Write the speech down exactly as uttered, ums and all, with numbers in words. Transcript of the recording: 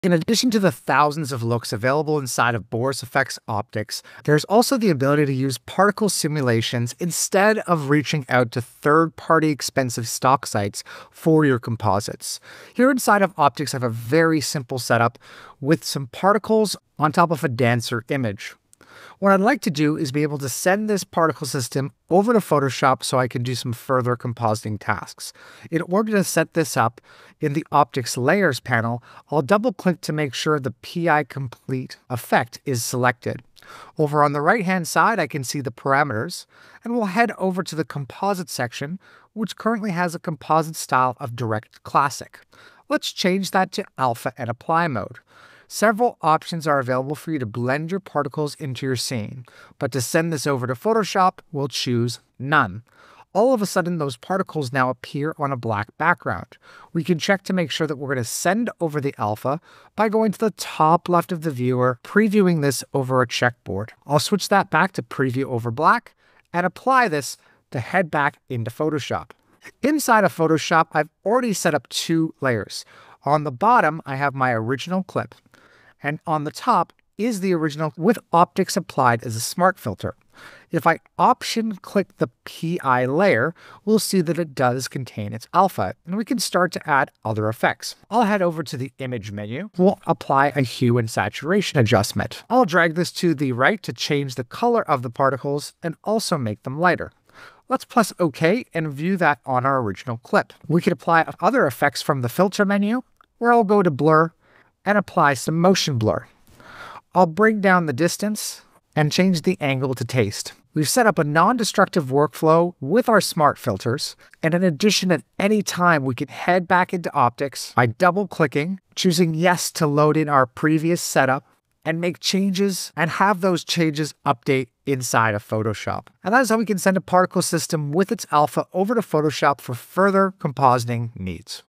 In addition to the thousands of looks available inside of Boris F X Optics, there's also the ability to use particle simulations instead of reaching out to third-party expensive stock sites for your composites. Here inside of Optics, I have a very simple setup with some particles on top of a denser image. What I'd like to do is be able to send this particle system over to Photoshop so I can do some further compositing tasks. In order to set this up in the Optics Layers panel, I'll double-click to make sure the P I Complete effect is selected. Over on the right-hand side, I can see the parameters, and we'll head over to the Composite section, which currently has a composite style of Direct Classic. Let's change that to Alpha and Apply mode. Several options are available for you to blend your particles into your scene, but to send this over to Photoshop, we'll choose None. All of a sudden, those particles now appear on a black background. We can check to make sure that we're going to send over the alpha by going to the top left of the viewer, previewing this over a checkboard. I'll switch that back to Preview over Black and apply this to head back into Photoshop. Inside of Photoshop, I've already set up two layers. On the bottom, I have my original clip, and on the top is the original with optics applied as a smart filter. If I option click the P I layer, we'll see that it does contain its alpha, and we can start to add other effects. I'll head over to the Image menu. We'll apply a hue and saturation adjustment. I'll drag this to the right to change the color of the particles and also make them lighter. Let's press OK and view that on our original clip. We can apply other effects from the Filter menu, where I'll go to Blur and apply some motion blur. I'll bring down the distance and change the angle to taste. We've set up a non-destructive workflow with our smart filters, and in addition, at any time we can head back into Optics by double-clicking, choosing Yes to load in our previous setup, and make changes and have those changes update inside of Photoshop. And that is how we can send a particle system with its alpha over to Photoshop for further compositing needs.